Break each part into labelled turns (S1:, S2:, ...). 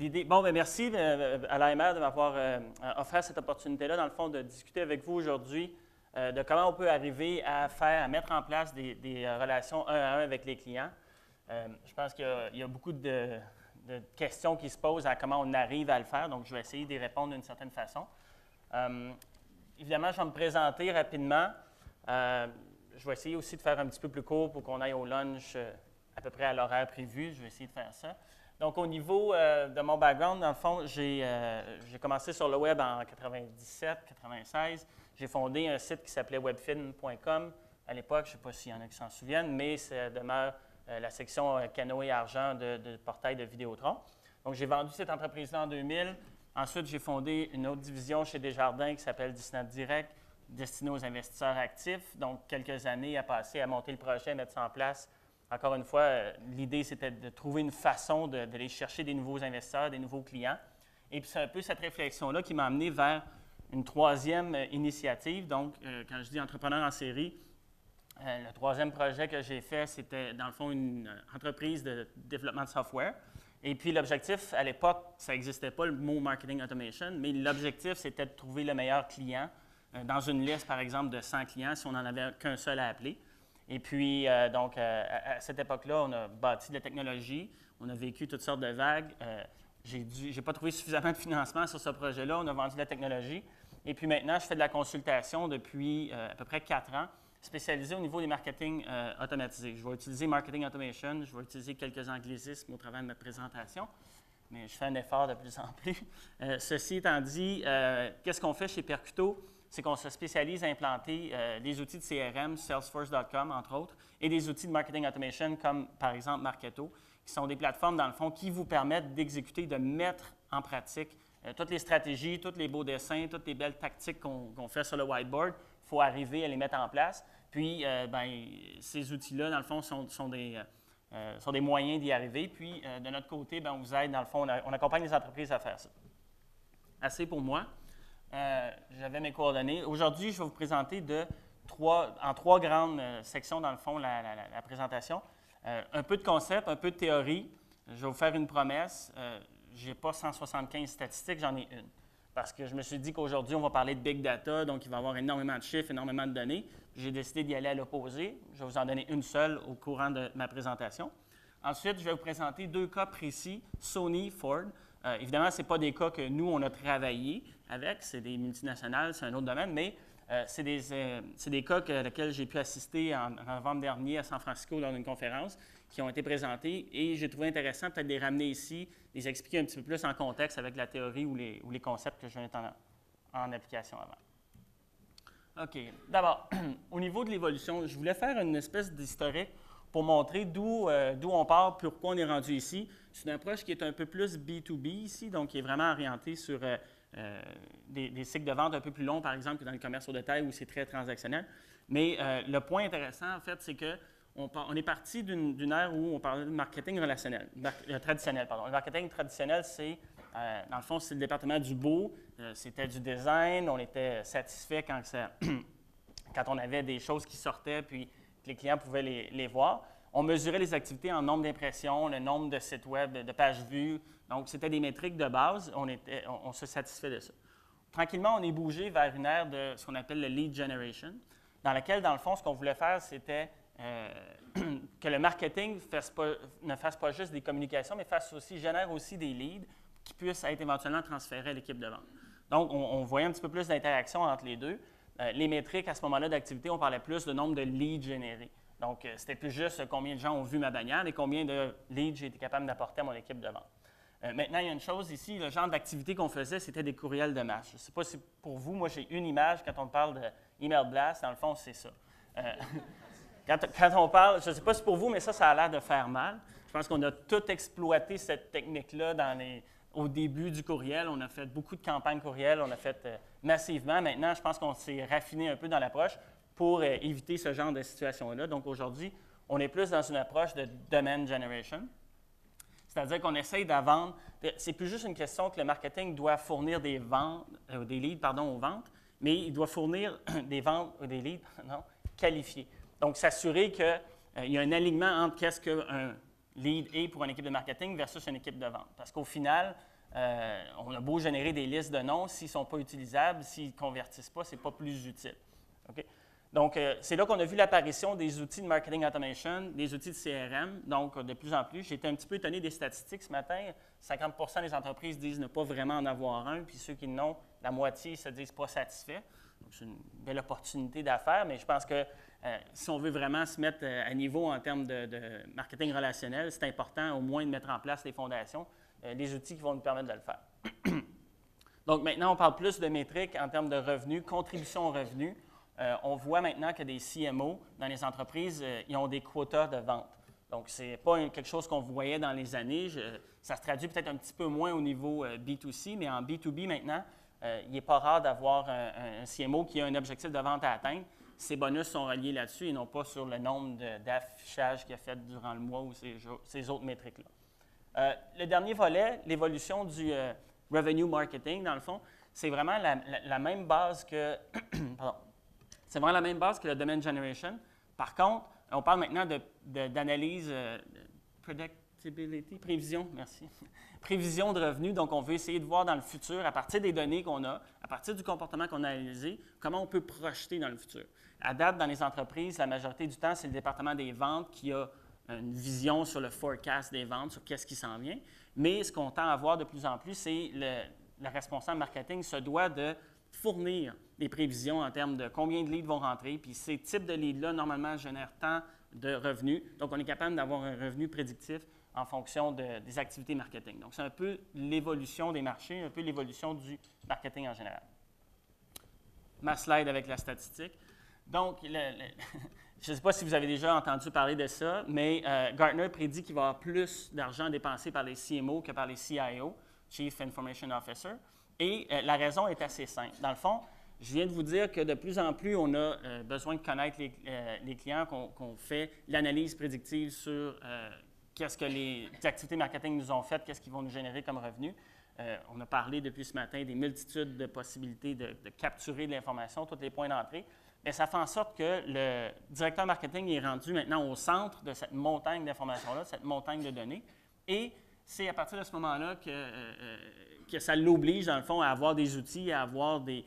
S1: l'idée. Bon, bien, merci à l'AMR de m'avoir offert cette opportunité-là, dans le fond, de discuter avec vous aujourd'hui de comment on peut arriver à mettre en place des relations un à un avec les clients. Je pense qu'il y a beaucoup de questions qui se posent à comment on arrive à le faire, donc je vais essayer d'y répondre d'une certaine façon. Évidemment, je vais me présenter rapidement. Je vais essayer aussi de faire un petit peu plus court pour qu'on aille au lunch à peu près à l'horaire prévu. Je vais essayer de faire ça. Donc, au niveau de mon background, dans le fond, j'ai commencé sur le web en 97-96. J'ai fondé un site qui s'appelait webfin.com. À l'époque, je ne sais pas s'il y en a qui s'en souviennent, mais ça demeure la section canoë argent de portail de Vidéotron. Donc, j'ai vendu cette entreprise-là en 2000. Ensuite, j'ai fondé une autre division chez Desjardins qui s'appelle Disney Direct, destinée aux investisseurs actifs. Donc, quelques années à passer à monter le projet, à mettre ça en place. Encore une fois, l'idée, c'était de trouver une façon d'aller chercher des nouveaux investisseurs, des nouveaux clients. Et puis, c'est un peu cette réflexion-là qui m'a amené vers une troisième initiative. Donc, quand je dis entrepreneur en série, le troisième projet que j'ai fait, c'était dans le fond une entreprise de développement de software. Et puis, l'objectif, à l'époque, ça n'existait pas, le mot marketing automation, mais l'objectif, c'était de trouver le meilleur client dans une liste, par exemple, de 100 clients, si on n'en avait qu'un seul à appeler. Et puis, donc, à cette époque-là, on a bâti de la technologie, on a vécu toutes sortes de vagues. Je n'ai pas trouvé suffisamment de financement sur ce projet-là, on a vendu de la technologie. Et puis maintenant, je fais de la consultation depuis à peu près 4 ans, spécialisé au niveau des marketing automatisés. Je vais utiliser Marketing Automation, je vais utiliser quelques anglicismes au travers de ma présentation, mais je fais un effort de plus en plus. Ceci étant dit, qu'est-ce qu'on fait chez Percuto? C'est qu'on se spécialise à implanter des outils de CRM, Salesforce.com, entre autres, et des outils de marketing automation comme, par exemple, Marketo, qui sont des plateformes, dans le fond, qui vous permettent d'exécuter, de mettre en pratique toutes les stratégies, tous les beaux dessins, toutes les belles tactiques qu'on fait sur le whiteboard. Il faut arriver à les mettre en place. Puis, ces outils-là, dans le fond, sont des moyens d'y arriver. Puis, de notre côté, on vous aide, dans le fond, on accompagne les entreprises à faire ça. Assez pour moi. J'avais mes coordonnées. Aujourd'hui, je vais vous présenter en trois grandes sections, dans le fond, la présentation. Un peu de concept, un peu de théorie. Je vais vous faire une promesse. Je n'ai pas 175 statistiques, j'en ai une. Parce que je me suis dit qu'aujourd'hui, on va parler de big data, donc il va y avoir énormément de chiffres, énormément de données. J'ai décidé d'y aller à l'opposé. Je vais vous en donner une seule au courant de ma présentation. Ensuite, je vais vous présenter 2 cas précis, Sony, Ford. Évidemment, ce n'est pas des cas que nous, on a travaillé avec, c'est des multinationales, c'est un autre domaine, mais c'est des cas auxquels j'ai pu assister en novembre dernier à San Francisco lors d'une conférence qui ont été présentés et j'ai trouvé intéressant peut-être de les ramener ici, les expliquer un petit peu plus en contexte avec la théorie ou les concepts que je viens de mettre en application avant. OK. D'abord, au niveau de l'évolution, je voulais faire une espèce d'historique pour montrer d'où on part, pourquoi on est rendu ici. C'est une approche qui est un peu plus B2B ici, donc qui est vraiment orientée sur des cycles de vente un peu plus longs, par exemple, que dans le commerce au détail où c'est très transactionnel. Mais le point intéressant, en fait, c'est qu'on est parti d'une ère où on parlait de marketing relationnel, traditionnel. Pardon. Le marketing traditionnel, c'est, dans le fond, c'est le département du beau, c'était du design, on était satisfait quand on avait des choses qui sortaient, puis que les clients pouvaient les voir. On mesurait les activités en nombre d'impressions, le nombre de sites web, de pages vues. Donc, c'était des métriques de base. On se satisfait de ça. Tranquillement, on est bougé vers une ère de ce qu'on appelle le lead generation, dans laquelle, dans le fond, ce qu'on voulait faire, c'était que le marketing ne fasse pas juste des communications, mais génère aussi des leads qui puissent être éventuellement transférés à l'équipe de vente. Donc, on voyait un petit peu plus d'interaction entre les deux. Les métriques, à ce moment-là d'activité, on parlait plus de nombre de leads générés. Donc, c'était plus juste combien de gens ont vu ma bannière et combien de leads j'ai été capable d'apporter à mon équipe de vente. Maintenant, il y a une chose ici, le genre d'activité qu'on faisait, c'était des courriels de masse. Je ne sais pas si pour vous, moi, j'ai une image quand on parle de email blast, dans le fond, c'est ça. Quand on parle, je ne sais pas si pour vous, mais ça a l'air de faire mal. Je pense qu'on a tout exploité cette technique-là au début du courriel. On a fait beaucoup de campagnes courriel, on a fait massivement. Maintenant, je pense qu'on s'est raffiné un peu dans l'approche pour éviter ce genre de situation-là. Donc, aujourd'hui, on est plus dans une approche de demand generation. C'est-à-dire qu'on essaye de vendre. C'est plus juste une question que le marketing doit fournir des leads aux ventes, mais il doit fournir des leads qualifiés. Donc, s'assurer qu'il y a un alignement entre qu'est-ce qu'un lead est pour une équipe de marketing versus une équipe de vente. Parce qu'au final, On a beau générer des listes de noms, s'ils ne sont pas utilisables, s'ils ne convertissent pas, ce n'est pas plus utile. Okay? Donc, c'est là qu'on a vu l'apparition des outils de marketing automation, des outils de CRM, donc de plus en plus. J'ai été un petit peu étonné des statistiques ce matin. 50% des entreprises disent ne pas vraiment en avoir un, puis ceux qui n'ont, la moitié se disent pas satisfaits. Donc, c'est une belle opportunité d'affaires, mais je pense que si on veut vraiment se mettre à niveau en termes de marketing relationnel, c'est important au moins de mettre en place les fondations, les outils qui vont nous permettre de le faire. Donc, maintenant, on parle plus de métriques en termes de revenus, contribution aux revenus. On voit maintenant que des CMO dans les entreprises, ils ont des quotas de vente. Donc, ce n'est pas quelque chose qu'on voyait dans les années. Ça se traduit peut-être un petit peu moins au niveau B2C, mais en B2B maintenant, il n'est pas rare d'avoir un CMO qui a un objectif de vente à atteindre. Ces bonus sont reliés là-dessus et non pas sur le nombre d'affichages qu'il a fait durant le mois ou ces autres métriques-là. Le dernier volet, l'évolution du revenue marketing, dans le fond, c'est vraiment la même base que pardon. C'est vraiment la même base que le demand generation. Par contre, on parle maintenant d'analyse, predictability, prévision, merci. Prévision de revenus. Donc, on veut essayer de voir dans le futur, à partir des données qu'on a, à partir du comportement qu'on a analysé, comment on peut projeter dans le futur. À date, dans les entreprises, la majorité du temps, c'est le département des ventes qui a une vision sur le forecast des ventes, sur qu'est-ce qui s'en vient. Mais ce qu'on tend à voir de plus en plus, c'est le responsable marketing se doit de fournir des prévisions en termes de combien de leads vont rentrer, puis ces types de leads-là, normalement, génèrent tant de revenus. Donc, on est capable d'avoir un revenu prédictif en fonction des activités marketing. Donc, c'est un peu l'évolution des marchés, un peu l'évolution du marketing en général. Ma slide avec la statistique. Donc, je ne sais pas si vous avez déjà entendu parler de ça, mais Gartner prédit qu'il va y avoir plus d'argent dépensé par les CMO que par les CIO, Chief Information Officer. Et la raison est assez simple. Dans le fond, je viens de vous dire que de plus en plus, on a besoin de connaître les clients, qu'on fait l'analyse prédictive sur qu'est-ce que les activités marketing nous ont fait, qu'est-ce qu'ils vont nous générer comme revenus. On a parlé depuis ce matin des multitudes de possibilités de capturer de l'information, tous les points d'entrée. Mais ça fait en sorte que le directeur marketing est rendu maintenant au centre de cette montagne d'informations-là, cette montagne de données. Et c'est à partir de ce moment-là que ça l'oblige, dans le fond, à avoir des outils, à avoir des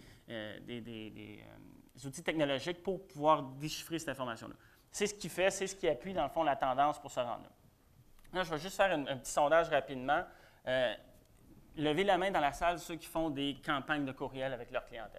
S1: outils technologiques pour pouvoir déchiffrer cette information-là. C'est ce qui fait, c'est ce qui appuie, dans le fond, la tendance pour se rendre là. Là, je vais juste faire un petit sondage rapidement. Levez la main dans la salle ceux qui font des campagnes de courriel avec leur clientèle.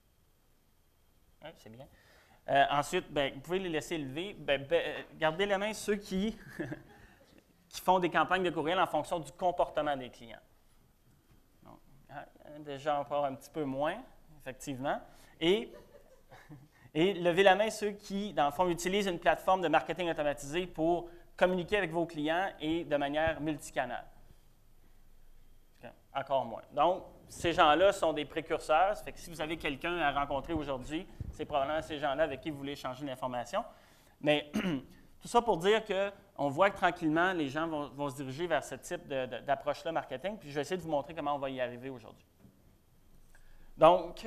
S1: Oui, c'est bien. Ensuite, vous pouvez les laisser lever. Gardez la main ceux qui font des campagnes de courriel en fonction du comportement des clients. Donc, déjà encore un petit peu moins, effectivement. Et levez la main ceux qui, dans le fond, utilisent une plateforme de marketing automatisé pour communiquer avec vos clients et de manière multicanale. Encore moins. Donc, ces gens-là sont des précurseurs. Ça fait que si vous avez quelqu'un à rencontrer aujourd'hui, c'est probablement ces gens-là avec qui vous voulez échanger l'information. Mais tout ça pour dire qu'on voit que tranquillement, les gens vont se diriger vers ce type d'approche-là marketing. Puis je vais essayer de vous montrer comment on va y arriver aujourd'hui. Donc,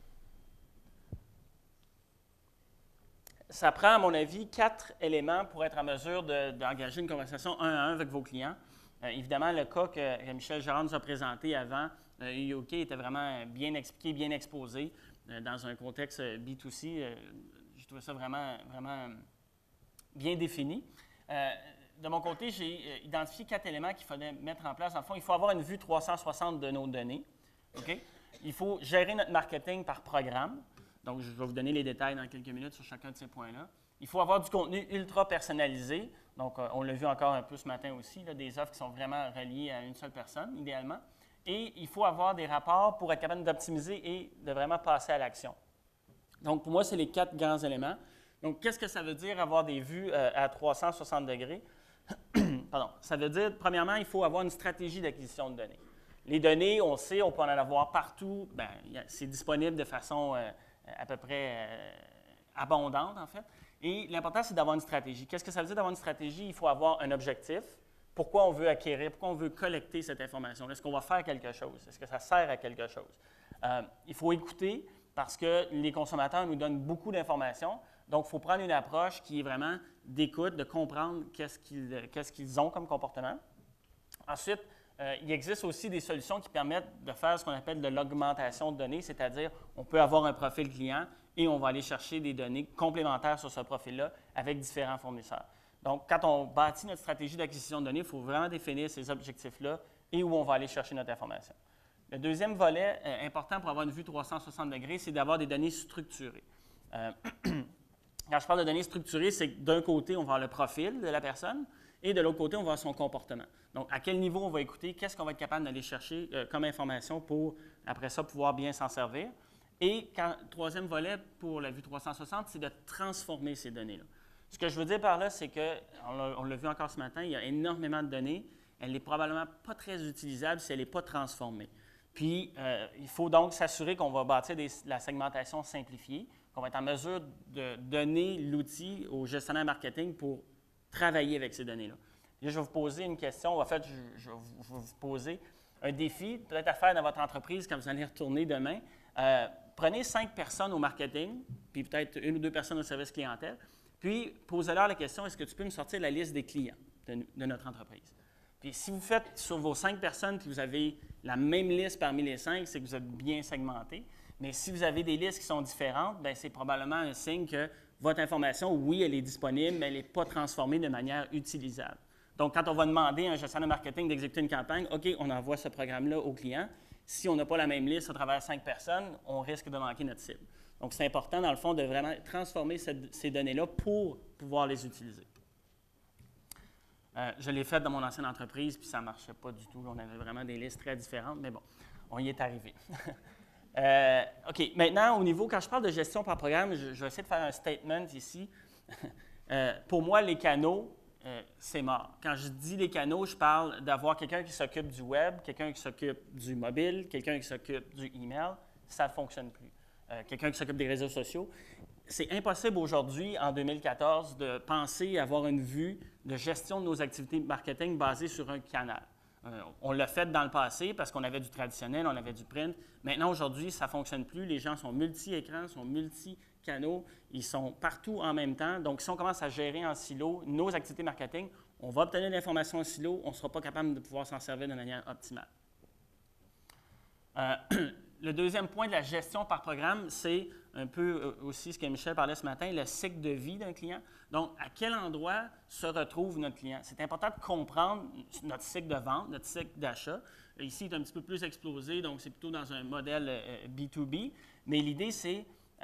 S1: ça prend, à mon avis, 4 éléments pour être en mesure d'engager une conversation 1 à 1 avec vos clients. Évidemment, le cas que Michel Jarrard nous a présenté avant, UK était vraiment bien expliqué, bien exposé dans un contexte B2C. Je trouvais ça vraiment, vraiment bien défini. De mon côté, j'ai identifié 4 éléments qu'il fallait mettre en place. Dans le fond, il faut avoir une vue 360 de nos données. Okay? Il faut gérer notre marketing par programme. Donc, je vais vous donner les détails dans quelques minutes sur chacun de ces points-là. Il faut avoir du contenu ultra personnalisé. Donc, on l'a vu encore un peu ce matin aussi, là, des offres qui sont vraiment reliées à une seule personne, idéalement. Et il faut avoir des rapports pour être capable d'optimiser et de vraiment passer à l'action. Donc, pour moi, c'est les 4 grands éléments. Donc, qu'est-ce que ça veut dire avoir des vues à 360 degrés? Pardon. Ça veut dire, premièrement, il faut avoir une stratégie d'acquisition de données. Les données, on sait, on peut en avoir partout. C'est disponible de façon à peu près abondante, en fait. Et l'important, c'est d'avoir une stratégie. Qu'est-ce que ça veut dire d'avoir une stratégie? Il faut avoir un objectif. Pourquoi on veut acquérir, pourquoi on veut collecter cette information? Est-ce qu'on va faire quelque chose? Est-ce que ça sert à quelque chose? Il faut écouter parce que les consommateurs nous donnent beaucoup d'informations. Donc, il faut prendre une approche qui est vraiment d'écoute, de comprendre qu'est-ce qu'ils ont comme comportement. Ensuite, il existe aussi des solutions qui permettent de faire ce qu'on appelle de l'augmentation de données, c'est-à-dire on peut avoir un profil client et on va aller chercher des données complémentaires sur ce profil-là avec différents fournisseurs. Donc, quand on bâtit notre stratégie d'acquisition de données, il faut vraiment définir ces objectifs-là et où on va aller chercher notre information. Le deuxième volet important pour avoir une vue 360 degrés, c'est d'avoir des données structurées. Quand je parle de données structurées, c'est que d'un côté, on va avoir le profil de la personne et de l'autre côté, on va avoir son comportement. Donc, à quel niveau on va écouter, qu'est-ce qu'on va être capable d'aller chercher comme information pour, après ça, pouvoir bien s'en servir. Et troisième volet pour la vue 360, c'est de transformer ces données-là. Ce que je veux dire par là, c'est qu'on l'a vu encore ce matin, il y a énormément de données. Elle n'est probablement pas très utilisable si elle n'est pas transformée. Puis, il faut donc s'assurer qu'on va bâtir la segmentation simplifiée, qu'on va être en mesure de donner l'outil au gestionnaire marketing pour travailler avec ces données-là. Là, je vais vous poser une question. En fait, je vais vous poser un défi, peut-être à faire dans votre entreprise quand vous allez retourner demain. Prenez 5 personnes au marketing, puis peut-être 1 ou 2 personnes au service clientèle, puis posez-leur la question, est-ce que tu peux me sortir la liste des clients de notre entreprise? Puis si vous faites sur vos 5 personnes, puis vous avez la même liste parmi les 5, c'est que vous êtes bien segmenté. Mais si vous avez des listes qui sont différentes, bien, c'est probablement un signe que votre information, oui, elle est disponible, mais elle n'est pas transformée de manière utilisable. Donc, quand on va demander à un gestionnaire de marketing d'exécuter une campagne, OK, on envoie ce programme-là au client. Si on n'a pas la même liste à travers 5 personnes, on risque de manquer notre cible. Donc, c'est important, dans le fond, de vraiment transformer ces données-là pour pouvoir les utiliser. Je l'ai fait dans mon ancienne entreprise, puis ça ne marchait pas du tout. On avait vraiment des listes très différentes, mais bon, on y est arrivé. OK, maintenant, au niveau, quand je parle de gestion par programme, je vais essayer de faire un statement ici. Pour moi, les canaux, c'est mort. Quand je dis les canaux, je parle d'avoir quelqu'un qui s'occupe du web, quelqu'un qui s'occupe du mobile, quelqu'un qui s'occupe du email. Ça ne fonctionne plus. Quelqu'un qui s'occupe des réseaux sociaux. C'est impossible aujourd'hui, en 2014, de penser avoir une vue de gestion de nos activités marketing basée sur un canal. On l'a fait dans le passé parce qu'on avait du traditionnel, on avait du print. Maintenant, aujourd'hui, ça ne fonctionne plus. Les gens sont multi-écrans, sont multi-canaux, ils sont partout en même temps. Donc, si on commence à gérer en silo nos activités marketing, on va obtenir l'information en silo, on ne sera pas capable de pouvoir s'en servir de manière optimale. Le deuxième point de la gestion par programme, c'est un peu aussi ce que Michel parlait ce matin, le cycle de vie d'un client. Donc, à quel endroit se retrouve notre client? C'est important de comprendre notre cycle de vente, notre cycle d'achat. Ici, il est un petit peu plus explosé, donc c'est plutôt dans un modèle B2B. Mais l'idée, c'est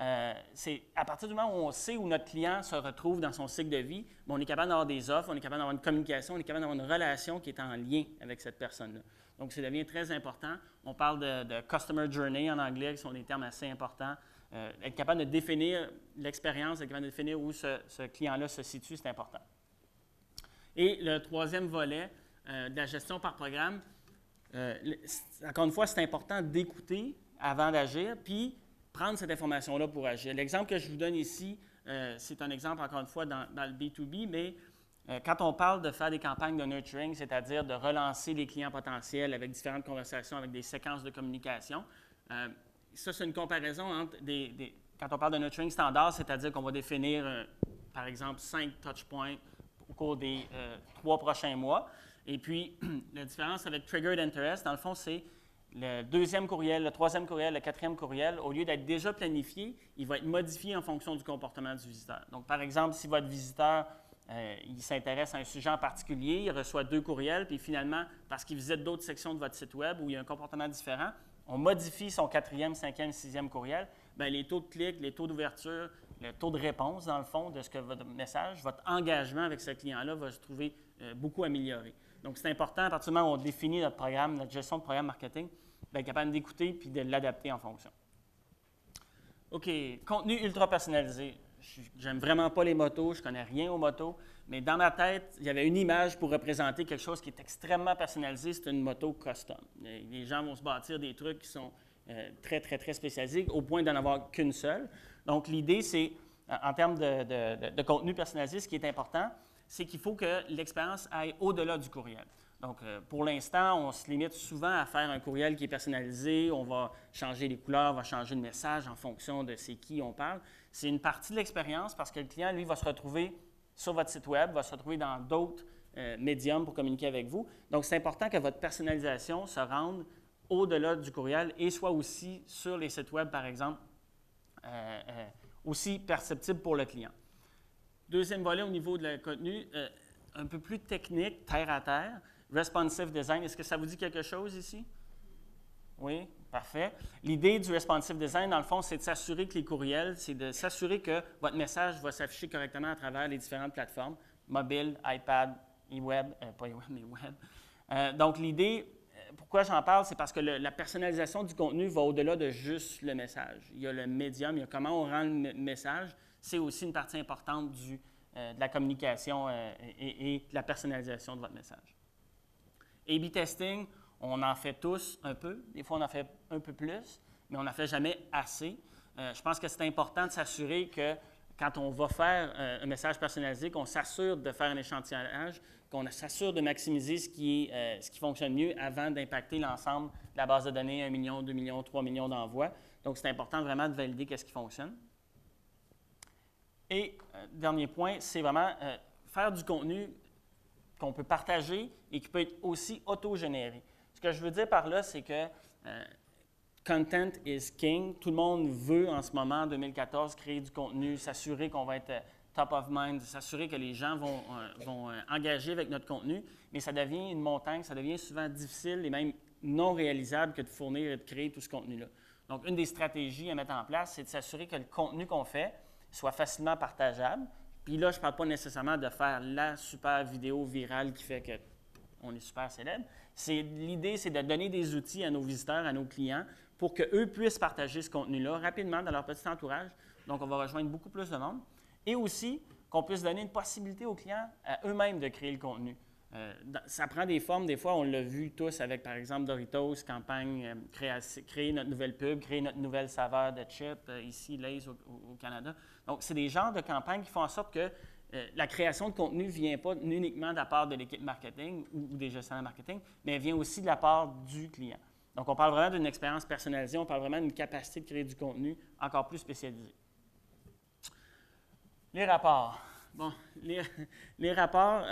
S1: à partir du moment où on sait où notre client se retrouve dans son cycle de vie, on est capable d'avoir des offres, on est capable d'avoir une communication, on est capable d'avoir une relation qui est en lien avec cette personne-là. Donc, ça devient très important. On parle de Customer Journey en anglais, qui sont des termes assez importants. Être capable de définir l'expérience, être capable de définir où ce client-là se situe, c'est important. Et le troisième volet de la gestion par programme, encore une fois, c'est important d'écouter avant d'agir, puis prendre cette information-là pour agir. L'exemple que je vous donne ici, c'est un exemple, encore une fois, dans le B2B, mais quand on parle de faire des campagnes de nurturing, c'est-à-dire de relancer les clients potentiels avec différentes conversations, avec des séquences de communication, ça, c'est une comparaison entre quand on parle de nurturing standard, c'est-à-dire qu'on va définir, par exemple, 5 touchpoints au cours des 3 prochains mois. Et puis, la différence avec Triggered Interest, dans le fond, c'est le deuxième courriel, le troisième courriel, le quatrième courriel, au lieu d'être déjà planifié, il va être modifié en fonction du comportement du visiteur. Donc, par exemple, si votre visiteur il s'intéresse à un sujet en particulier, il reçoit 2 courriels, puis finalement, parce qu'il visite d'autres sections de votre site Web où il y a un comportement différent, on modifie son 4e, 5e, 6e courriel, bien, les taux de clic, les taux d'ouverture, le taux de réponse, dans le fond, de ce que votre message, votre engagement avec ce client-là va se trouver beaucoup amélioré. Donc, c'est important, à partir du moment où on définit notre programme, notre gestion de programme marketing, d'être capable d'écouter puis de l'adapter en fonction. OK, contenu ultra personnalisé. J'aime vraiment pas les motos, je connais rien aux motos, mais dans ma tête, il y avait une image pour représenter quelque chose qui est extrêmement personnalisé, c'est une moto custom. Les gens vont se bâtir des trucs qui sont très, très, très spécialisés, au point d'en avoir qu'une seule. Donc, l'idée, c'est, en termes de contenu personnalisé, ce qui est important, c'est qu'il faut que l'expérience aille au-delà du courriel. Donc, pour l'instant, on se limite souvent à faire un courriel qui est personnalisé, on va changer les couleurs, on va changer le message en fonction de c'est qui on parle. C'est une partie de l'expérience parce que le client, lui, va se retrouver sur votre site Web, va se retrouver dans d'autres médium pour communiquer avec vous. Donc, c'est important que votre personnalisation se rende au-delà du courriel et soit aussi sur les sites web, par exemple, aussi perceptible pour le client. Deuxième volet au niveau de le contenu, un peu plus technique, terre à terre, responsive design. Est-ce que ça vous dit quelque chose ici? Oui, parfait. L'idée du responsive design, dans le fond, c'est de s'assurer que les courriels, c'est de s'assurer que votre message va s'afficher correctement à travers les différentes plateformes, mobile, iPad, e-web, pas e-web, mais web. Donc, l'idée, pourquoi j'en parle, c'est parce que la personnalisation du contenu va au-delà de juste le message. Il y a le médium, il y a comment on rend le message. C'est aussi une partie importante de la communication et de la personnalisation de votre message. A/B testing, on en fait tous un peu. Des fois, on en fait un peu plus, mais on n'en fait jamais assez. Je pense que c'est important de s'assurer que quand on va faire un message personnalisé, qu'on s'assure de faire un échantillonnage, qu'on s'assure de maximiser ce qui fonctionne mieux avant d'impacter l'ensemble de la base de données, 1 million, 2 millions, 3 millions d'envois. Donc, c'est important vraiment de valider qu'est-ce qui fonctionne. Et dernier point, c'est vraiment faire du contenu qu'on peut partager et qui peut être aussi auto-généré. Ce que je veux dire par là, c'est que content is king. Tout le monde veut en ce moment, en 2014, créer du contenu, s'assurer qu'on va être top of mind, s'assurer que les gens vont engager avec notre contenu, mais ça devient une montagne, ça devient souvent difficile et même non réalisable que de fournir et de créer tout ce contenu-là. Donc, une des stratégies à mettre en place, c'est de s'assurer que le contenu qu'on fait soit facilement partageable. Puis là, je ne parle pas nécessairement de faire la super vidéo virale qui fait qu'on est super célèbre. L'idée, c'est de donner des outils à nos visiteurs, à nos clients, pour qu'eux puissent partager ce contenu-là rapidement dans leur petit entourage. Donc, on va rejoindre beaucoup plus de monde. Et aussi, qu'on puisse donner une possibilité aux clients à eux-mêmes de créer le contenu. Ça prend des formes. Des fois, on l'a vu tous avec, par exemple, Doritos, campagne, créer notre nouvelle pub, créer notre nouvelle saveur de chip, ici, Lay's au Canada. Donc, c'est des genres de campagnes qui font en sorte que la création de contenu ne vient pas uniquement de la part de l'équipe marketing ou des gestionnaires marketing, mais elle vient aussi de la part du client. Donc, on parle vraiment d'une expérience personnalisée, on parle vraiment d'une capacité de créer du contenu encore plus spécialisé. Les rapports. Bon, les rapports,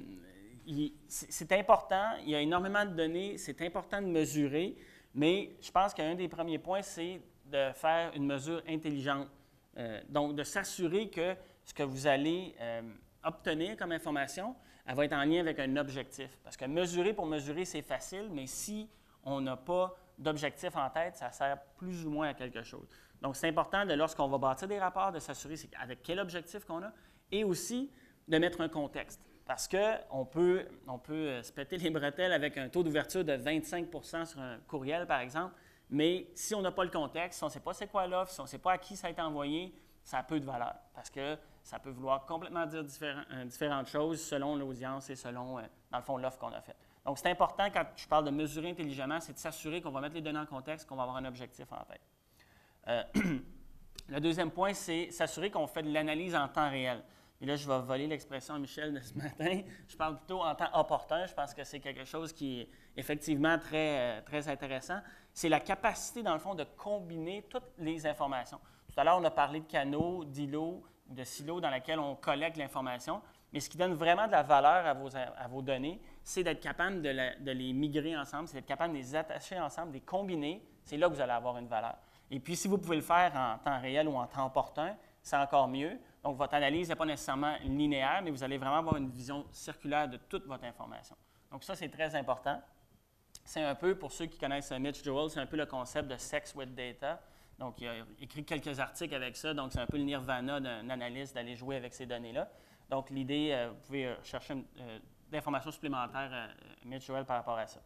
S1: c'est important, il y a énormément de données, c'est important de mesurer, mais je pense qu'un des premiers points, c'est de faire une mesure intelligente. Donc, de s'assurer que ce que vous allez obtenir comme information, elle va être en lien avec un objectif. Parce que mesurer pour mesurer, c'est facile, mais si on n'a pas d'objectif en tête, ça sert plus ou moins à quelque chose. Donc, c'est important, lorsqu'on va bâtir des rapports, de s'assurer avec quel objectif qu'on a et aussi de mettre un contexte. Parce qu'on peut se péter les bretelles avec un taux d'ouverture de 25 sur un courriel, par exemple, mais si on n'a pas le contexte, si on ne sait pas c'est quoi l'offre, si on ne sait pas à qui ça a été envoyé, ça a peu de valeur. Parce que ça peut vouloir complètement dire différentes choses selon l'audience et selon, dans le fond, l'offre qu'on a faite. Donc, c'est important, quand je parle de mesurer intelligemment, c'est de s'assurer qu'on va mettre les données en contexte, qu'on va avoir un objectif en tête. Le deuxième point, c'est s'assurer qu'on fait de l'analyse en temps réel. Et là, je vais voler l'expression à Michel de ce matin. Je parle plutôt en temps opportun. Je pense que c'est quelque chose qui est effectivement très, très intéressant. C'est la capacité, dans le fond, de combiner toutes les informations. Tout à l'heure, on a parlé de canaux, d'îlots, de silos dans lesquels on collecte l'information. Mais ce qui donne vraiment de la valeur à vos données, c'est d'être capable de les migrer ensemble, c'est d'être capable de les attacher ensemble, de les combiner. C'est là que vous allez avoir une valeur. Et puis, si vous pouvez le faire en temps réel ou en temps opportun, c'est encore mieux. Donc, votre analyse n'est pas nécessairement linéaire, mais vous allez vraiment avoir une vision circulaire de toute votre information. Donc, ça, c'est très important. C'est un peu, pour ceux qui connaissent Mitch Joel, c'est un peu le concept de Sex with Data. Donc, il a écrit quelques articles avec ça. Donc, c'est un peu le nirvana d'un analyste d'aller jouer avec ces données-là. Donc, l'idée, vous pouvez chercher d'informations supplémentaires, Mitch Joel, par rapport à ça.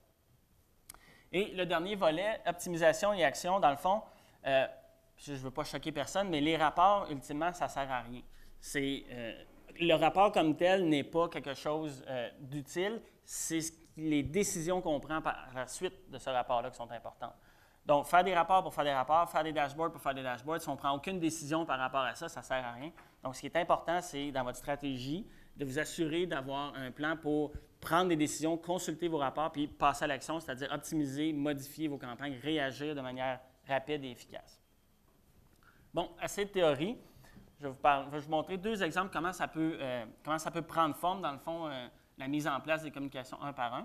S1: Et le dernier volet, optimisation et action, dans le fond, je ne veux pas choquer personne, mais les rapports, ultimement, ça ne sert à rien. Le rapport comme tel n'est pas quelque chose d'utile, c'est les décisions qu'on prend par la suite de ce rapport-là qui sont importantes. Donc, faire des rapports pour faire des rapports, faire des dashboards pour faire des dashboards, si on ne prend aucune décision par rapport à ça, ça ne sert à rien. Donc, ce qui est important, c'est dans votre stratégie de vous assurer d'avoir un plan pour prendre des décisions, consulter vos rapports, puis passer à l'action, c'est-à-dire optimiser, modifier vos campagnes, réagir de manière rapide et efficace. Bon, assez de théorie. Je vais vous montrer deux exemples comment ça peut prendre forme, dans le fond, la mise en place des communications un par un.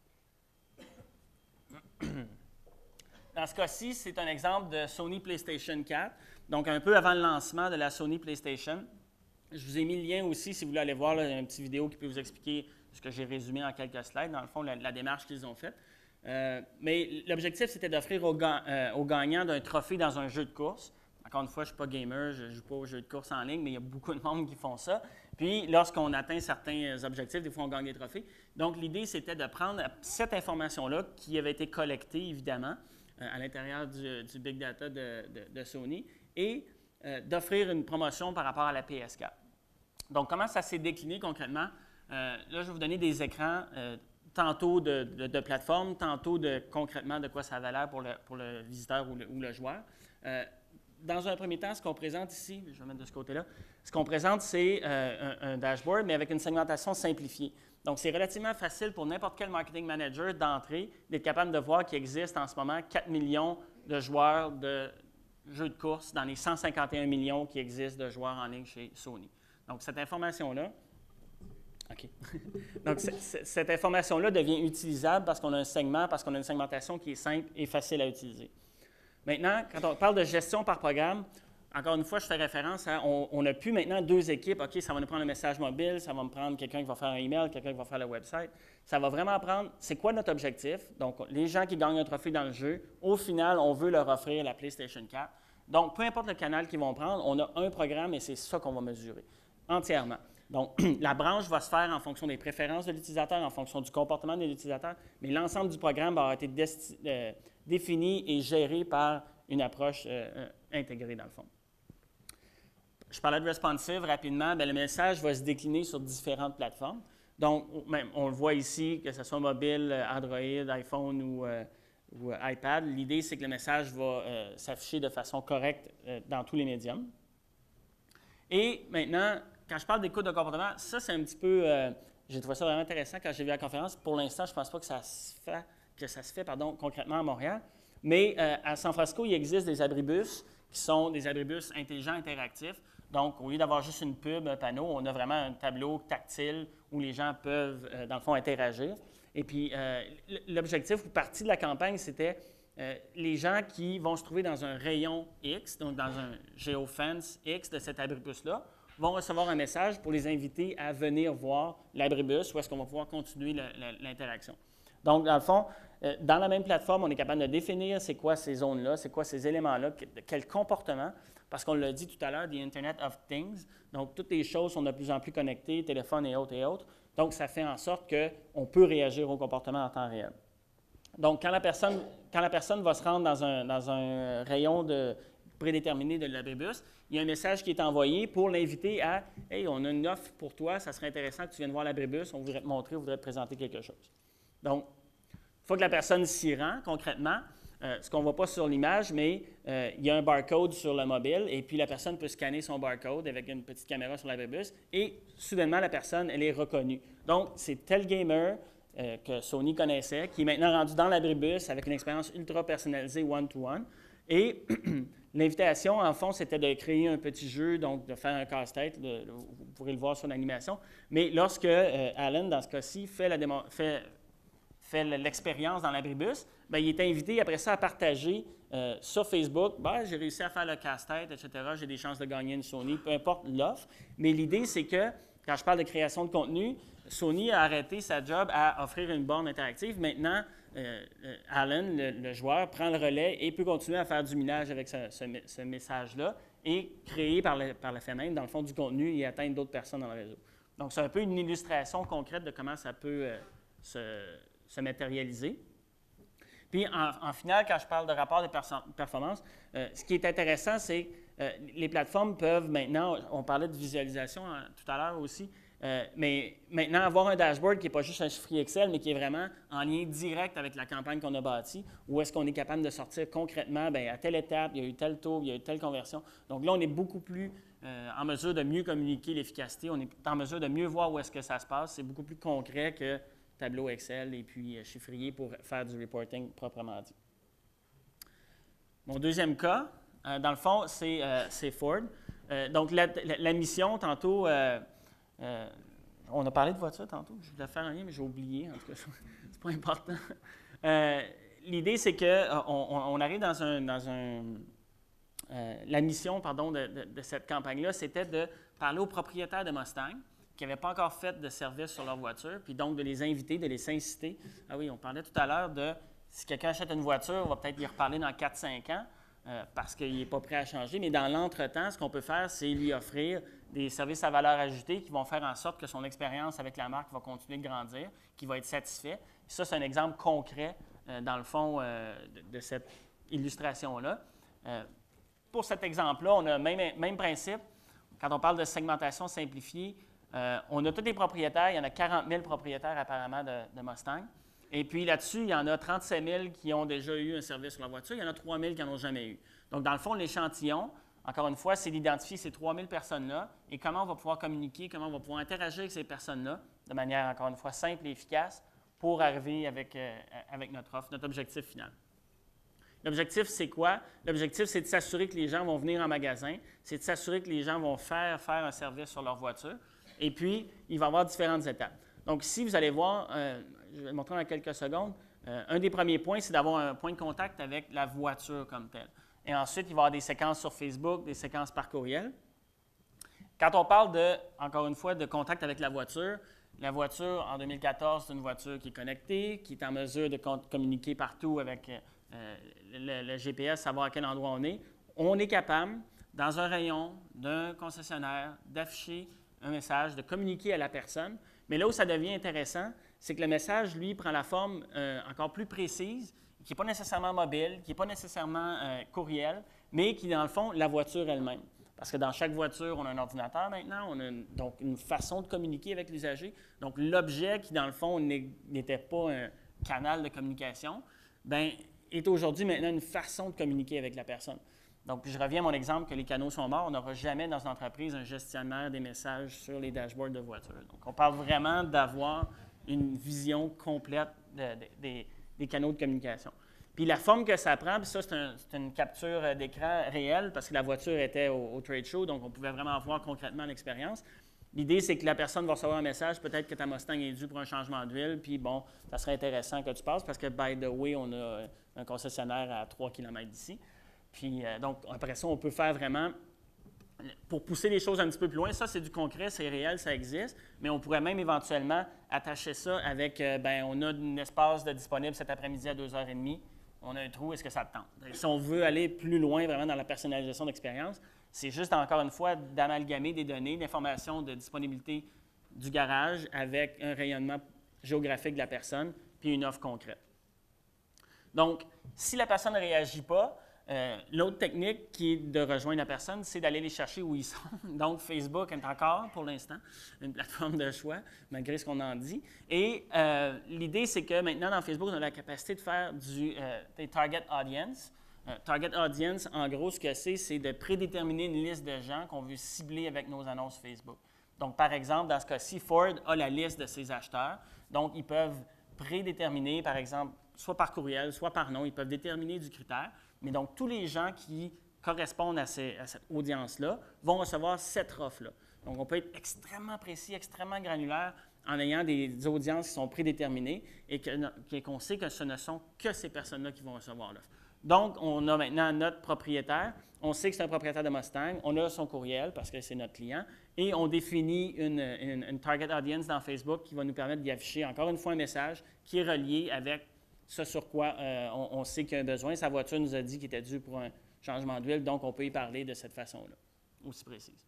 S1: Dans ce cas-ci, c'est un exemple de Sony PlayStation 4, donc un peu avant le lancement de la Sony PlayStation. Je vous ai mis le lien aussi, si vous voulez aller voir, là, une petite vidéo qui peut vous expliquer ce que j'ai résumé en quelques slides, dans le fond, la démarche qu'ils ont faite. Mais l'objectif, c'était d'offrir aux gagnants d'un trophée dans un jeu de course. Encore une fois, je ne suis pas gamer, je ne joue pas aux jeux de course en ligne, mais il y a beaucoup de monde qui font ça. Puis, lorsqu'on atteint certains objectifs, des fois, on gagne des trophées. Donc, l'idée, c'était de prendre cette information-là, qui avait été collectée, évidemment, à l'intérieur du Big Data de Sony, et d'offrir une promotion par rapport à la PS4. Donc, comment ça s'est décliné concrètement? Là, je vais vous donner des écrans, tantôt de plateforme, tantôt concrètement de quoi ça avait l'air pour le visiteur ou le joueur. Dans un premier temps, ce qu'on présente ici, je vais mettre de ce côté-là, ce qu'on présente, c'est un dashboard, mais avec une segmentation simplifiée. Donc, c'est relativement facile pour n'importe quel marketing manager d'entrer, d'être capable de voir qu'il existe en ce moment 4 millions de joueurs de jeux de course dans les 151 millions qui existent de joueurs en ligne chez Sony. Donc, cette information-là, OK. Donc, cette information-là devient utilisable parce qu'on a un segment, parce qu'on a une segmentation qui est simple et facile à utiliser. Maintenant, quand on parle de gestion par programme, encore une fois, je fais référence à, on a plus maintenant 2 équipes. OK, ça va nous prendre un message mobile, ça va me prendre quelqu'un qui va faire un email, quelqu'un qui va faire le website. Ça va vraiment prendre, c'est quoi notre objectif? Donc, les gens qui gagnent un trophée dans le jeu, au final, on veut leur offrir la PlayStation 4. Donc, peu importe le canal qu'ils vont prendre, on a un programme et c'est ça qu'on va mesurer entièrement. Donc, la branche va se faire en fonction des préférences de l'utilisateur, en fonction du comportement de l'utilisateur, mais l'ensemble du programme va avoir été défini et géré par une approche intégrée, dans le fond. Je parlais de responsive rapidement. Bien, le message va se décliner sur différentes plateformes. Donc, on le voit ici, que ce soit mobile, Android, iPhone ou iPad. L'idée, c'est que le message va s'afficher de façon correcte dans tous les médiums. Et maintenant, quand je parle d'écoute de comportement, ça, c'est un petit peu... j'ai trouvé ça vraiment intéressant quand j'ai vu la conférence. Pour l'instant, je ne pense pas que ça se fait concrètement à Montréal. Mais à San Francisco, il existe des abribus qui sont des abribus intelligents interactifs. Donc, au lieu d'avoir juste une pub, un panneau, on a vraiment un tableau tactile où les gens peuvent, dans le fond, interagir. Et puis, l'objectif ou partie de la campagne, c'était les gens qui vont se trouver dans un rayon X, donc dans un géofence X de cet abribus-là, vont recevoir un message pour les inviter à venir voir l'abribus où est-ce qu'on va pouvoir continuer l'interaction. Donc, dans le fond, dans la même plateforme, on est capable de définir c'est quoi ces zones-là, c'est quoi ces éléments-là, quel comportement, parce qu'on l'a dit tout à l'heure, the Internet of Things. Donc, toutes les choses sont de plus en plus connectées, téléphones et autres et autres. Donc, ça fait en sorte qu'on peut réagir au comportement en temps réel. Donc, quand la personne va se rendre dans un rayon prédéterminé de l'abribus, il y a un message qui est envoyé pour l'inviter à « Hey, on a une offre pour toi, ça serait intéressant que tu viennes voir l'abribus, on voudrait te montrer, on voudrait te présenter quelque chose. » Donc, il faut que la personne s'y rend concrètement. Ce qu'on ne voit pas sur l'image, mais il y a un barcode sur le mobile et puis la personne peut scanner son barcode avec une petite caméra sur l'abribus et soudainement, la personne, elle est reconnue. Donc, c'est tel gamer que Sony connaissait qui est maintenant rendu dans l'abribus avec une expérience ultra personnalisée one-to-one. Et l'invitation, en fond, c'était de créer un petit jeu, donc de faire un casse-tête. Vous pourrez le voir sur l'animation. Mais lorsque Alan, dans ce cas-ci, fait l'expérience dans l'abribus, bien, il est invité après ça à partager sur Facebook. Ben, j'ai réussi à faire le casse-tête, etc. J'ai des chances de gagner une Sony, peu importe l'offre. Mais l'idée, c'est que, quand je parle de création de contenu, Sony a arrêté sa job à offrir une borne interactive. Maintenant, Alan, le joueur, prend le relais et peut continuer à faire du minage avec ce message-là et créer par le fait même, dans le fond, du contenu et atteindre d'autres personnes dans le réseau. Donc, c'est un peu une illustration concrète de comment ça peut se matérialiser. Puis, en final, quand je parle de rapport de performance, ce qui est intéressant, c'est que les plateformes peuvent maintenant, on parlait de visualisation tout à l'heure aussi, mais maintenant, avoir un dashboard qui n'est pas juste un chiffrier Excel, mais qui est vraiment en lien direct avec la campagne qu'on a bâtie, où est-ce qu'on est capable de sortir concrètement, bien, à telle étape, il y a eu tel taux, il y a eu telle conversion. Donc là, on est beaucoup plus en mesure de mieux communiquer l'efficacité, on est en mesure de mieux voir où est-ce que ça se passe. C'est beaucoup plus concret que tableau Excel et puis chiffrier pour faire du reporting proprement dit. Mon deuxième cas, dans le fond, c'est Ford. Donc, la mission, tantôt, on on a parlé de voiture tantôt, je voulais faire un lien, mais j'ai oublié, en tout cas, c'est pas important. L'idée, c'est qu'on arrive la mission, pardon, de cette campagne-là, c'était de parler aux propriétaires de Mustang qui n'avaient pas encore fait de service sur leur voiture, puis donc de les inviter, de les inciter. Ah oui, on parlait tout à l'heure de si quelqu'un achète une voiture, on va peut-être y reparler dans 4-5 ans parce qu'il n'est pas prêt à changer, mais dans l'entretemps, ce qu'on peut faire, c'est lui offrir des services à valeur ajoutée qui vont faire en sorte que son expérience avec la marque va continuer de grandir, qu'il va être satisfait. Ça, c'est un exemple concret, dans le fond, de cette illustration-là. Pour cet exemple-là, on a le même principe. Quand on parle de segmentation simplifiée, on a tous les propriétaires. Il y en a 40 000 propriétaires apparemment de Mustang. Et puis là-dessus, il y en a 37 000 qui ont déjà eu un service sur leur voiture. Il y en a 3 000 qui n'en ont jamais eu. Donc, dans le fond, l'échantillon, encore une fois, c'est d'identifier ces 3 000 personnes-là et comment on va pouvoir communiquer, comment on va pouvoir interagir avec ces personnes-là de manière, encore une fois, simple et efficace pour arriver avec notre offre, notre objectif final. L'objectif, c'est quoi? L'objectif, c'est de s'assurer que les gens vont venir en magasin, c'est de s'assurer que les gens vont faire un service sur leur voiture. Et puis, il va y avoir différentes étapes. Donc, ici, vous allez voir, je vais le montrer dans quelques secondes, un des premiers points, c'est d'avoir un point de contact avec la voiture comme telle. Et ensuite, il va y avoir des séquences sur Facebook, des séquences par courriel. Quand on parle encore une fois, de contact avec la voiture, en 2014, c'est une voiture qui est connectée, qui est en mesure de communiquer partout avec le GPS, savoir à quel endroit on est. On est capable, dans un rayon d'un concessionnaire, d'afficher un message, de communiquer à la personne. Mais là où ça devient intéressant, c'est que le message, lui, prend la forme encore plus précise, qui n'est pas nécessairement mobile, qui n'est pas nécessairement courriel, mais qui est, dans le fond, la voiture elle-même. Parce que dans chaque voiture, on a un ordinateur maintenant, on a donc une façon de communiquer avec l'usager. Donc, l'objet qui, dans le fond, n'était pas un canal de communication, bien, est aujourd'hui maintenant une façon de communiquer avec la personne. Donc, puis je reviens à mon exemple que les canaux sont morts. On n'aura jamais dans une entreprise un gestionnaire des messages sur les dashboards de voitures. Donc, on parle vraiment d'avoir une vision complète des canaux de communication. Puis la forme que ça prend, puis ça, c'est une capture d'écran réelle parce que la voiture était au trade show, donc on pouvait vraiment voir concrètement l'expérience. L'idée, c'est que la personne va recevoir un message, peut-être que ta Mustang est due pour un changement d'huile, puis bon, ça serait intéressant que tu passes parce que, by the way, on a un concessionnaire à 3 km d'ici. Puis donc, après ça, on peut faire vraiment, pour pousser les choses un petit peu plus loin, ça, c'est du concret, c'est réel, ça existe, mais on pourrait même éventuellement attacher ça avec, on a un espace de disponible cet après-midi à 2h30, on a un trou, est-ce que ça te tente? Si on veut aller plus loin vraiment dans la personnalisation d'expérience, c'est juste, encore une fois, d'amalgamer des données, d'informations de disponibilité du garage avec un rayonnement géographique de la personne, puis une offre concrète. Donc, si la personne ne réagit pas, l'autre technique qui est de rejoindre la personne, c'est d'aller les chercher où ils sont. Donc, Facebook est encore, pour l'instant, une plateforme de choix, malgré ce qu'on en dit. Et l'idée, c'est que maintenant, dans Facebook, on a la capacité de faire des target audience. Target audience, en gros, ce que c'est de prédéterminer une liste de gens qu'on veut cibler avec nos annonces Facebook. Donc, par exemple, dans ce cas-ci, Ford a la liste de ses acheteurs. Donc, ils peuvent prédéterminer, par exemple, soit par courriel, soit par nom, ils peuvent déterminer du critère. Mais donc, tous les gens qui correspondent à cette audience-là vont recevoir cette offre-là. Donc, on peut être extrêmement précis, extrêmement granulaire en ayant des audiences qui sont prédéterminées et qu'on sait que ce ne sont que ces personnes-là qui vont recevoir l'offre. Donc, on a maintenant notre propriétaire. On sait que c'est un propriétaire de Mustang. On a son courriel parce que c'est notre client. Et on définit une target audience dans Facebook qui va nous permettre d'y afficher encore une fois un message qui est relié avec ce sur quoi on sait qu'il y a un besoin. Sa voiture nous a dit qu'il était dû pour un changement d'huile, donc on peut y parler de cette façon-là, aussi précise.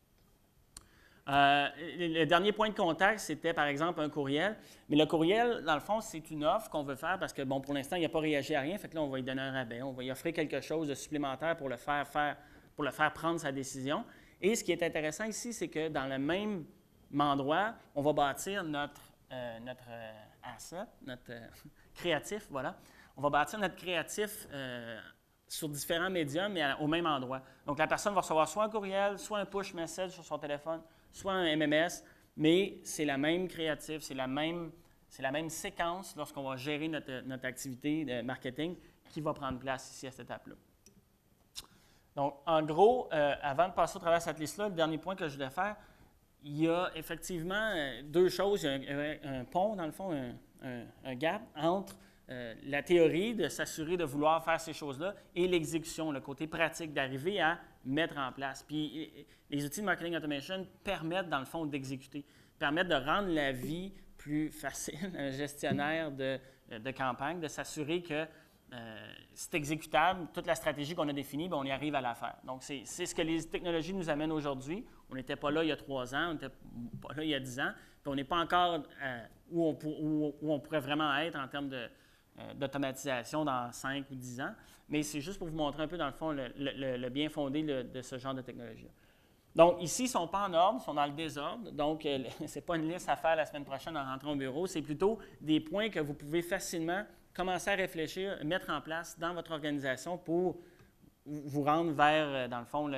S1: Le dernier point de contact, c'était par exemple un courriel. Mais le courriel, dans le fond, c'est une offre qu'on veut faire parce que, bon, pour l'instant, il n'a pas réagi à rien. Fait que là, on va lui donner un rabais. On va lui offrir quelque chose de supplémentaire pour le faire prendre sa décision. Et ce qui est intéressant ici, c'est que dans le même endroit, on va bâtir notre asset, notre créatif, voilà. On va bâtir notre créatif sur différents médiums, mais au même endroit. Donc, la personne va recevoir soit un courriel, soit un push message sur son téléphone, soit un MMS, mais c'est la même créatif, c'est la même séquence lorsqu'on va gérer notre activité de marketing qui va prendre place ici à cette étape-là. Donc, en gros, avant de passer au travers de cette liste-là, le dernier point que je voulais faire, il y a effectivement deux choses. Il y a un pont, dans le fond, un gap entre la théorie de s'assurer de vouloir faire ces choses-là et l'exécution, le côté pratique d'arriver à mettre en place. Puis les outils de marketing automation permettent, dans le fond, d'exécuter, permettent de rendre la vie plus facile à un gestionnaire de campagne, de s'assurer que c'est exécutable, toute la stratégie qu'on a définie, bien, on y arrive à la faire. Donc, c'est ce que les technologies nous amènent aujourd'hui. On n'était pas là il y a 3 ans, on n'était pas là il y a 10 ans, puis on n'est pas encore où on pourrait vraiment être en termes d'automatisation dans 5 ou 10 ans, mais c'est juste pour vous montrer un peu, dans le fond, le bien fondé de ce genre de technologie. Donc, ici, ils ne sont pas en ordre, ils sont dans le désordre. Donc, ce n'est pas une liste à faire la semaine prochaine en rentrant au bureau, c'est plutôt des points que vous pouvez facilement commencer à réfléchir, mettre en place dans votre organisation pour vous rendre vers, dans le fond,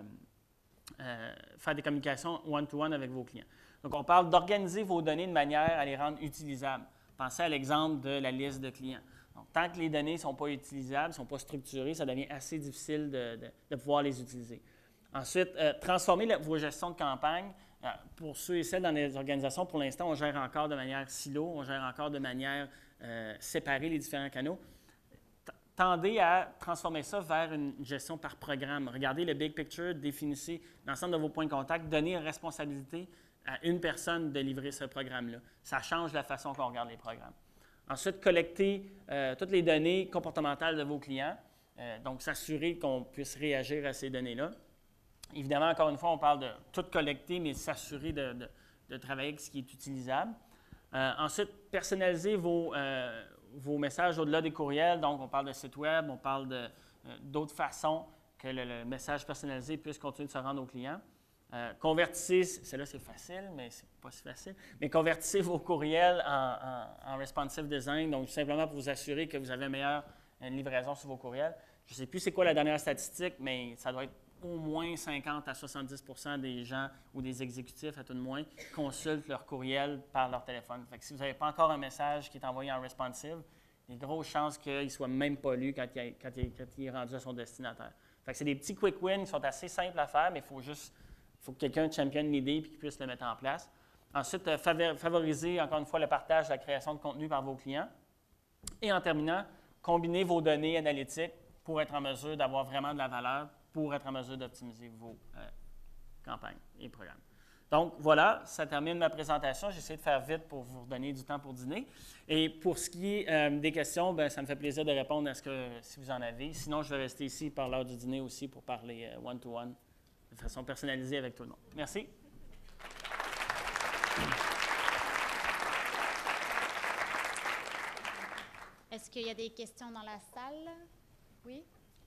S1: faire des communications one-to-one avec vos clients. Donc, on parle d'organiser vos données de manière à les rendre utilisables. Pensez à l'exemple de la liste de clients. Donc, tant que les données ne sont pas utilisables, ne sont pas structurées, ça devient assez difficile de pouvoir les utiliser. Ensuite, transformer vos gestions de campagne. Pour ceux et celles dans les organisations, pour l'instant, on gère encore de manière silo, on gère encore de manière séparée les différents canaux. Tendez à transformer ça vers une gestion par programme. Regardez le big picture, définissez l'ensemble de vos points de contact, donnez une responsabilité à une personne de livrer ce programme-là. Ça change la façon qu'on regarde les programmes. Ensuite, collectez toutes les données comportementales de vos clients, donc s'assurer qu'on puisse réagir à ces données-là. Évidemment, encore une fois, on parle de tout collecter, mais s'assurer de travailler avec ce qui est utilisable. Ensuite, personnaliser vos messages au-delà des courriels. Donc, on parle de site web, on parle d'autres façons que le message personnalisé puisse continuer de se rendre aux clients. Convertissez, celle-là c'est facile, mais c'est pas si facile, mais convertissez vos courriels en responsive design, donc simplement pour vous assurer que vous avez une livraison sur vos courriels. Je ne sais plus c'est quoi la dernière statistique, mais ça doit être au moins 50 à 70 % des gens ou des exécutifs, à tout de moins, consultent leur courriel par leur téléphone. Fait que si vous n'avez pas encore un message qui est envoyé en responsive, il y a de grosses chances qu'il ne soit même pas lu quand il est rendu à son destinataire. Fait que c'est des petits quick wins qui sont assez simples à faire, mais il faut que quelqu'un championne l'idée et qu'il puisse le mettre en place. Ensuite, favoriser, encore une fois, le partage, la création de contenu par vos clients. Et en terminant, combiner vos données analytiques pour être en mesure d'avoir vraiment de la valeur, pour être en mesure d'optimiser vos campagnes et programmes. Donc, voilà, ça termine ma présentation. J'ai essayé de faire vite pour vous donner du temps pour dîner. Et pour ce qui est des questions, bien, ça me fait plaisir de répondre si vous en avez. Sinon, je vais rester ici par l'heure du dîner aussi pour parler one-to-one de façon personnalisée avec tout le monde. Merci.
S2: Est-ce qu'il y a des questions dans la salle? Oui?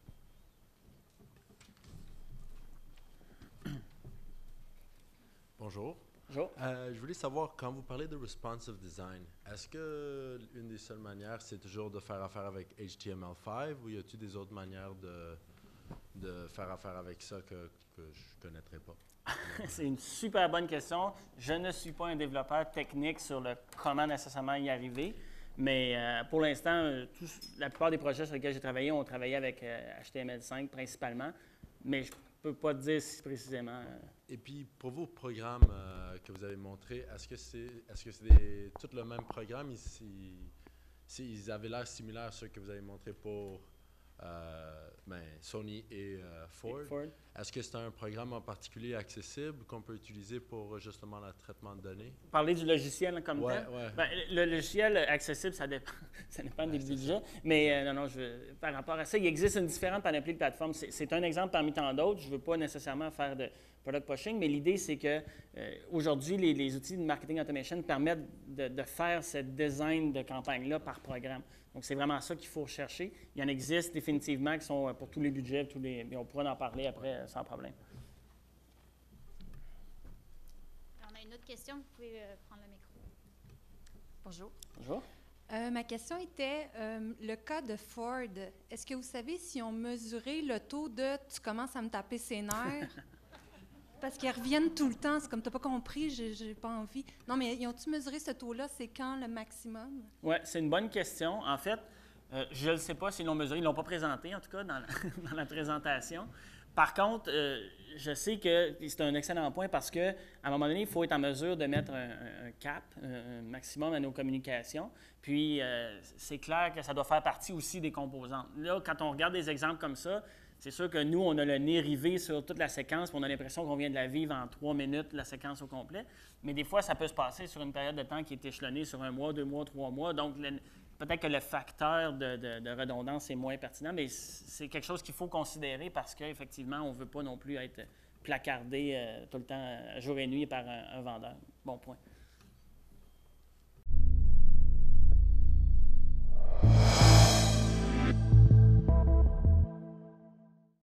S3: Bonjour.
S1: Bonjour.
S3: Je voulais savoir, quand vous parlez de responsive design, est-ce que une des seules manières, c'est toujours de faire affaire avec HTML5 ou y a-t-il des autres manières de faire affaire avec ça que je ne connaîtrais pas?
S1: C'est une super bonne question. Je ne suis pas un développeur technique sur le comment nécessairement y arriver, mais pour l'instant, la plupart des projets sur lesquels j'ai travaillé ont travaillé avec HTML5 principalement, mais je ne peux pas te dire si précisément.
S3: Et puis, pour vos programmes que vous avez montrés, est-ce que c'est tout le même programme? Ils avaient l'air similaires à ceux que vous avez montrés pour Sony et Ford. Est-ce que c'est un programme en particulier accessible qu'on peut utiliser pour justement le traitement de données?
S1: Parler du logiciel comme tel?
S3: Ouais.
S1: Ben, le logiciel accessible, ça dépend des budgets. Mais par rapport à ça, il existe une différente panoplie de plateformes. C'est un exemple parmi tant d'autres. Je ne veux pas nécessairement faire de product pushing, mais l'idée, c'est que aujourd'hui, les outils de marketing automation permettent de faire ce design de campagne-là par programme. Donc, c'est vraiment ça qu'il faut rechercher. Il y en existe définitivement qui sont pour tous les budgets, mais on pourra en parler après sans problème.
S2: On a une autre question. Vous pouvez prendre le micro.
S4: Bonjour.
S1: Bonjour.
S4: Ma question était, le cas de Ford, est-ce que vous savez si on mesuré le taux de « tu commences à me taper ses nerfs » parce qu'ils reviennent tout le temps, c'est comme « tu n'as pas compris, j'ai pas envie ». Non, mais ils ont-ils mesuré ce taux-là? C'est quand le maximum?
S1: Oui, c'est une bonne question. En fait, je ne sais pas s'ils l'ont mesuré. Ils ne l'ont pas présenté, en tout cas, dans la présentation. Par contre, je sais que c'est un excellent point parce qu'à un moment donné, il faut être en mesure de mettre un cap, un maximum à nos communications. Puis, c'est clair que ça doit faire partie aussi des composantes. Là, quand on regarde des exemples comme ça, c'est sûr que nous, on a le nez rivé sur toute la séquence, puis on a l'impression qu'on vient de la vivre en 3 minutes, la séquence au complet. Mais des fois, ça peut se passer sur une période de temps qui est échelonnée sur 1 mois, 2 mois, 3 mois. Donc, peut-être que le facteur de redondance est moins pertinent, mais c'est quelque chose qu'il faut considérer parce qu'effectivement, on ne veut pas non plus être placardé tout le temps, jour et nuit, par un vendeur. Bon point.